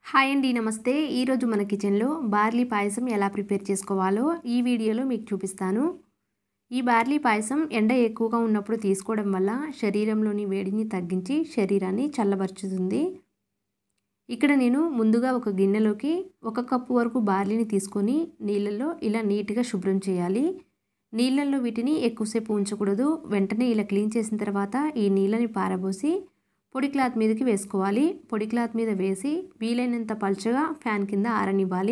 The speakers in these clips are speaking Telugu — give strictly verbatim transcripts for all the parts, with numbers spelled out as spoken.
హాయ్ అండి, నమస్తే. ఈరోజు మన కిచెన్లో బార్లీ పాయసం ఎలా ప్రిపేర్ చేసుకోవాలో ఈ వీడియోలో మీకు చూపిస్తాను. ఈ బార్లీ పాయసం ఎండ ఎక్కువగా ఉన్నప్పుడు తీసుకోవడం వల్ల శరీరంలోని వేడిని తగ్గించి శరీరాన్ని చల్లబరుచుతుంది. ఇక్కడ నేను ముందుగా ఒక గిన్నెలోకి ఒక కప్పు వరకు బార్లీని తీసుకొని నీళ్ళల్లో ఇలా నీట్గా శుభ్రం చేయాలి. నీళ్ళల్లో వీటిని ఎక్కువసేపు ఉంచకూడదు. వెంటనే ఇలా క్లీన్ చేసిన తర్వాత ఈ నీళ్ళని పారబోసి పొడి క్లాత్ మీదకి వేసుకోవాలి. పొడి క్లాత్ మీద వేసి వీలైనంత పలుచగా ఫ్యాన్ కింద ఆరనివ్వాలి.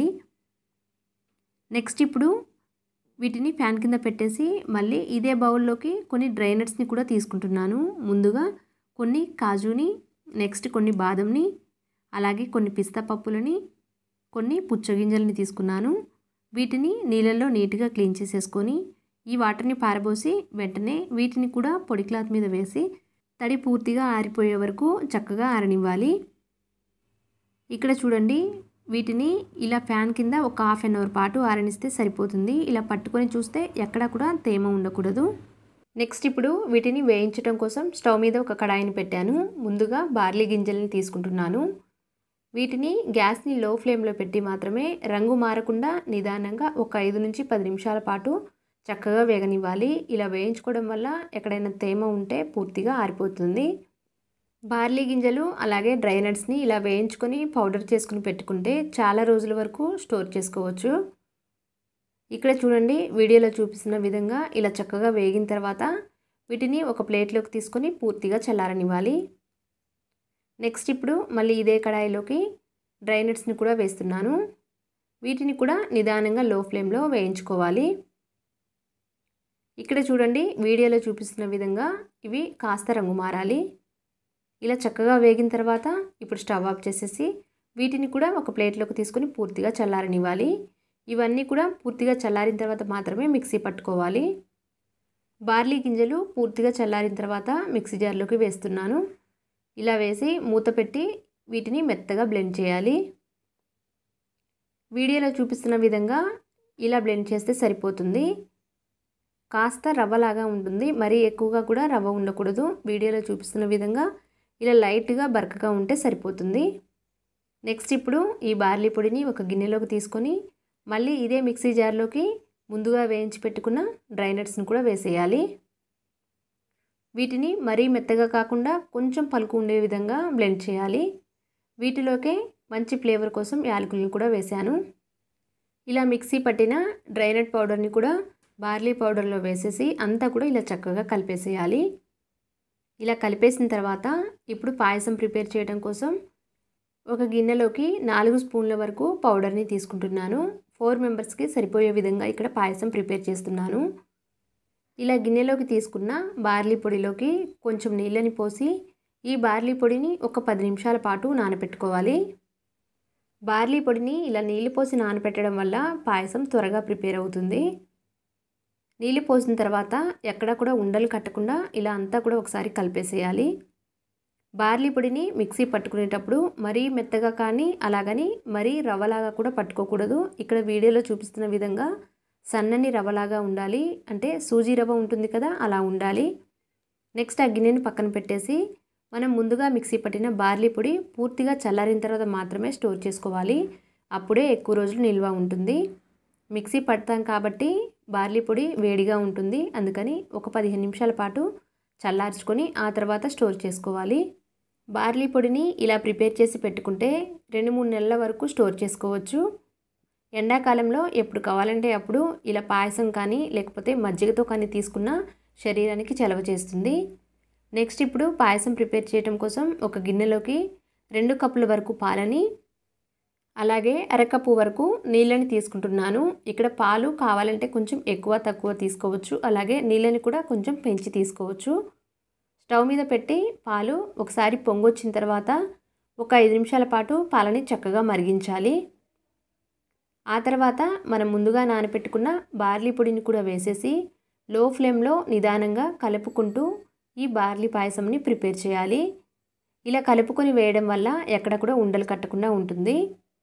నెక్స్ట్ ఇప్పుడు వీటిని ఫ్యాన్ కింద పెట్టేసి మళ్ళీ ఇదే బౌల్లోకి కొన్ని డ్రై నట్స్ని కూడా తీసుకుంటున్నాను. ముందుగా కొన్ని కాజుని, నెక్స్ట్ కొన్ని బాదంని, అలాగే కొన్ని పిస్తా పప్పులని, కొన్ని పుచ్చగింజలని తీసుకున్నాను. వీటిని నీళ్ళల్లో నీట్గా క్లీన్ చేసేసుకొని ఈ వాటర్ని పారబోసి వెంటనే వీటిని కూడా పొడి క్లాత్ మీద వేసి తడి పూర్తిగా ఆరిపోయే వరకు చక్కగా ఆరనివ్వాలి. ఇక్కడ చూడండి, వీటిని ఇలా ఫ్యాన్ కింద ఒక హాఫ్ అన్ అవర్ పాటు ఆరనిస్తే సరిపోతుంది. ఇలా పట్టుకొని చూస్తే ఎక్కడా కూడా తేమ ఉండకూడదు. నెక్స్ట్ ఇప్పుడు వీటిని వేయించడం కోసం స్టవ్ మీద ఒక కడాయిని పెట్టాను. ముందుగా బార్లీ గింజల్ని తీసుకుంటున్నాను. వీటిని గ్యాస్ని లో ఫ్లేమ్లో పెట్టి మాత్రమే రంగు మారకుండా నిదానంగా ఒక ఐదు నుంచి పది నిమిషాల పాటు చక్కగా వేగనివ్వాలి. ఇలా వేయించుకోవడం వల్ల ఎక్కడైనా తేమ ఉంటే పూర్తిగా ఆరిపోతుంది. బార్లీ గింజలు అలాగే డ్రై నట్స్ని ఇలా వేయించుకొని పౌడర్ చేసుకుని పెట్టుకుంటే చాలా రోజుల వరకు స్టోర్ చేసుకోవచ్చు. ఇక్కడ చూడండి, వీడియోలో చూపిస్తున్న విధంగా ఇలా చక్కగా వేగిన తర్వాత వీటిని ఒక ప్లేట్లోకి తీసుకొని పూర్తిగా చల్లారనివ్వాలి. నెక్స్ట్ ఇప్పుడు మళ్ళీ ఇదే కడాయిలోకి డ్రై నట్స్ని కూడా వేస్తున్నాను. వీటిని కూడా నిదానంగా లో ఫ్లేమ్లో వేయించుకోవాలి. ఇక్కడ చూడండి, వీడియోలో చూపిస్తున్న విధంగా ఇవి కాస్త రంగు మారాలి. ఇలా చక్కగా వేగిన తర్వాత ఇప్పుడు స్టవ్ ఆఫ్ చేసేసి వీటిని కూడా ఒక ప్లేట్లోకి తీసుకొని పూర్తిగా చల్లారనివ్వాలి. ఇవన్నీ కూడా పూర్తిగా చల్లారిన తర్వాత మాత్రమే మిక్సీ పట్టుకోవాలి. బార్లీ గింజలు పూర్తిగా చల్లారిన తర్వాత మిక్సీ జార్లోకి వేస్తున్నాను. ఇలా వేసి మూత పెట్టి వీటిని మెత్తగా బ్లెండ్ చేయాలి. వీడియోలో చూపిస్తున్న విధంగా ఇలా బ్లెండ్ చేస్తే సరిపోతుంది. కాస్త రవ్వలాగా ఉంటుంది, మరీ ఎక్కువగా కూడా రవ్వ ఉండకూడదు. వీడియోలో చూపిస్తున్న విధంగా ఇలా లైట్గా బరకగా ఉంటే సరిపోతుంది. నెక్స్ట్ ఇప్పుడు ఈ బార్లీ పొడిని ఒక గిన్నెలోకి తీసుకొని మళ్ళీ ఇదే మిక్సీ జార్లోకి ముందుగా వేయించి పెట్టుకున్న డ్రై నట్స్ని కూడా వేసేయాలి. వీటిని మరీ మెత్తగా కాకుండా కొంచెం పలుకు ఉండే విధంగా బ్లెండ్ చేయాలి. వీటిలోకే మంచి ఫ్లేవర్ కోసం యాలకులను కూడా వేశాను. ఇలా మిక్సీ పట్టిన డ్రై నట్ పౌడర్ని కూడా బార్లీ పౌడర్లో వేసేసి అంతా కూడా ఇలా చక్కగా కలిపేసేయాలి. ఇలా కలిపేసిన తర్వాత ఇప్పుడు పాయసం ప్రిపేర్ చేయడం కోసం ఒక గిన్నెలోకి నాలుగు స్పూన్ల వరకు పౌడర్ని తీసుకుంటున్నాను. ఫోర్ మెంబర్స్కి సరిపోయే విధంగా ఇక్కడ పాయసం ప్రిపేర్ చేస్తున్నాను. ఇలా గిన్నెలోకి తీసుకున్న బార్లీ పొడిలోకి కొంచెం నీళ్ళని పోసి ఈ బార్లీ పొడిని ఒక పది నిమిషాల పాటు నానబెట్టుకోవాలి. బార్లీ పొడిని ఇలా నీళ్ళు పోసి నానబెట్టడం వల్ల పాయసం త్వరగా ప్రిపేర్ అవుతుంది. నీళ్ళు పోసిన తర్వాత ఎక్కడ కూడా ఉండలు కట్టకుండా ఇలా అంతా కూడా ఒకసారి కలిపేసేయాలి. బార్లీ పొడిని మిక్సీ పట్టుకునేటప్పుడు మరీ మెత్తగా కానీ అలాగని మరీ రవ్వలాగా కూడా పట్టుకోకూడదు. ఇక్కడ వీడియోలో చూపిస్తున్న విధంగా సన్నని రవ్వలాగా ఉండాలి. అంటే సూజీ రవ్వ ఉంటుంది కదా, అలా ఉండాలి. నెక్స్ట్ ఆ గిన్నెని పక్కన పెట్టేసి మనం ముందుగా మిక్సీ పట్టిన బార్లీ పొడి పూర్తిగా చల్లారిన తర్వాత మాత్రమే స్టోర్ చేసుకోవాలి. అప్పుడే ఎక్కువ రోజులు నిల్వ ఉంటుంది. మిక్సీ పడతాం కాబట్టి బార్లీ పొడి వేడిగా ఉంటుంది, అందుకని ఒక పదిహేను నిమిషాల పాటు చల్లార్చుకొని ఆ తర్వాత స్టోర్ చేసుకోవాలి. బార్లీ పొడిని ఇలా ప్రిపేర్ చేసి పెట్టుకుంటే రెండు మూడు నెలల వరకు స్టోర్ చేసుకోవచ్చు. ఎండాకాలంలో ఎప్పుడు కావాలంటే అప్పుడు ఇలా పాయసం కానీ లేకపోతే మజ్జిగతో కానీ తీసుకున్న శరీరానికి చలవ చేస్తుంది. నెక్స్ట్ ఇప్పుడు పాయసం ప్రిపేర్ చేయడం కోసం ఒక గిన్నెలోకి రెండు కప్పుల వరకు పాలని అలాగే అరకప్పు వరకు నీళ్ళని తీసుకుంటున్నాను. ఇక్కడ పాలు కావాలంటే కొంచెం ఎక్కువ తక్కువ తీసుకోవచ్చు, అలాగే నీళ్ళని కూడా కొంచెం పెంచి తీసుకోవచ్చు. స్టవ్ మీద పెట్టి పాలు ఒకసారి పొంగొచ్చిన తర్వాత ఒక ఐదు నిమిషాల పాటు పాలని చక్కగా మరిగించాలి. ఆ తర్వాత మనం ముందుగా నానబెట్టుకున్న బార్లీ పొడిని కూడా వేసేసి లో ఫ్లేమ్లో నిదానంగా కలుపుకుంటూ ఈ బార్లీ పాయసంని ప్రిపేర్ చేయాలి. ఇలా కలుపుకొని వేయడం వల్ల ఎక్కడ కూడా ఉండలు కట్టకుండా ఉంటుంది.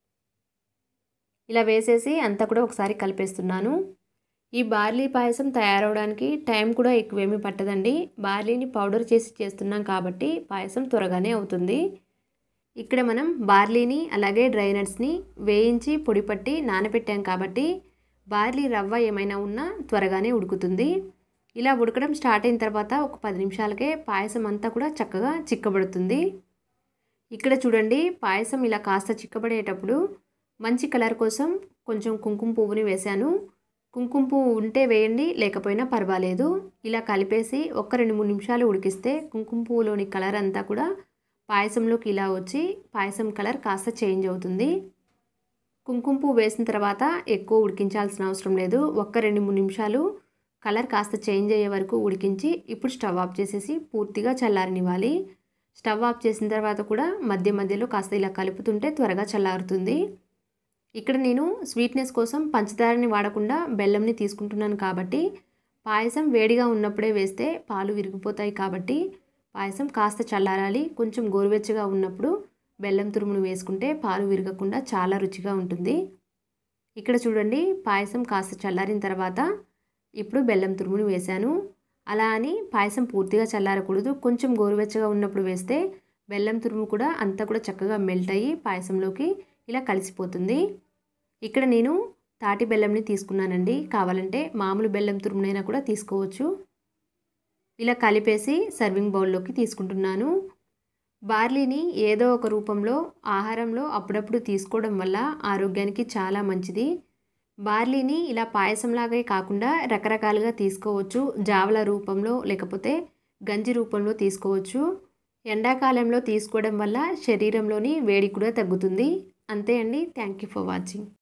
ఇలా వేసేసి అంతా కూడా ఒకసారి కలిపేస్తున్నాను. ఈ బార్లీ పాయసం తయారవడానికి టైం కూడా ఎక్కువేమీ పట్టదండి. బార్లీని పౌడర్ చేసి చేస్తున్నాం కాబట్టి పాయసం త్వరగానే అవుతుంది. ఇక్కడ మనం బార్లీని అలాగే డ్రై నట్స్ని వేయించి పొడి పట్టి నానబెట్టాం కాబట్టి బార్లీ రవ్వ ఏమైనా ఉన్నా త్వరగానే ఉడుకుతుంది. ఇలా ఉడకడం స్టార్ట్ అయిన తర్వాత ఒక పది నిమిషాలకే పాయసం అంతా కూడా చక్కగా చిక్కబడుతుంది. ఇక్కడ చూడండి, పాయసం ఇలా కాస్త చిక్కబడేటప్పుడు మంచి కలర్ కోసం కొంచెం కుంకుమ పువ్వుని వేశాను. కుంకుమ పువ్వు ఉంటే వేయండి, లేకపోయినా పర్వాలేదు. ఇలా కలిపేసి ఒక రెండు మూడు నిమిషాలు ఉడికిస్తే కుంకుమ పువ్వులోని కలర్ అంతా కూడా పాయసంలోకి ఇలా వచ్చి పాయసం కలర్ కాస్త చేంజ్ అవుతుంది. కుంకుమ పువ్వు వేసిన తర్వాత ఎక్కువ ఉడికించాల్సిన అవసరం లేదు. ఒక్క రెండు మూడు నిమిషాలు కలర్ కాస్త చేంజ్ అయ్యే వరకు ఉడికించి ఇప్పుడు స్టవ్ ఆఫ్ చేసేసి పూర్తిగా చల్లారనివ్వాలి. స్టవ్ ఆఫ్ చేసిన తర్వాత కూడా మధ్య మధ్యలో కాస్త ఇలా కలుపుతుంటే త్వరగా చల్లారుతుంది. ఇక్కడ నేను స్వీట్నెస్ కోసం పంచదారని వాడకుండా బెల్లంని తీసుకుంటున్నాను కాబట్టి పాయసం వేడిగా ఉన్నప్పుడే వేస్తే పాలు విరిగిపోతాయి కాబట్టి పాయసం కాస్త చల్లారాలి. కొంచెం గోరువెచ్చగా ఉన్నప్పుడు బెల్లం తురుమును వేసుకుంటే పాలు విరగకుండా చాలా రుచిగా ఉంటుంది. ఇక్కడ చూడండి, పాయసం కాస్త చల్లారిన తర్వాత ఇప్పుడు బెల్లం తురుమును వేశాను. అలా అని పాయసం పూర్తిగా చల్లారకూడదు. కొంచెం గోరువెచ్చగా ఉన్నప్పుడు వేస్తే బెల్లం తురుము కూడా అంతా కూడా చక్కగా మెల్ట్ అయ్యి పాయసంలోకి ఇలా కలిసిపోతుంది. ఇక్కడ నేను తాటి బెల్లంని తీసుకున్నానండి. కావాలంటే మామూలు బెల్లం తురుమునైనా కూడా తీసుకోవచ్చు. ఇలా కలిపేసి సర్వింగ్ బౌల్లోకి తీసుకుంటున్నాను. బార్లీని ఏదో ఒక రూపంలో ఆహారంలో అప్పుడప్పుడు తీసుకోవడం వల్ల ఆరోగ్యానికి చాలా మంచిది. బార్లీని ఇలా పాయసంలాగే కాకుండా రకరకాలుగా తీసుకోవచ్చు. జావల రూపంలో లేకపోతే గంజి రూపంలో తీసుకోవచ్చు. ఎండాకాలంలో తీసుకోవడం వల్ల శరీరంలోని వేడి కూడా తగ్గుతుంది. అంతే అండి. Thank you for watching.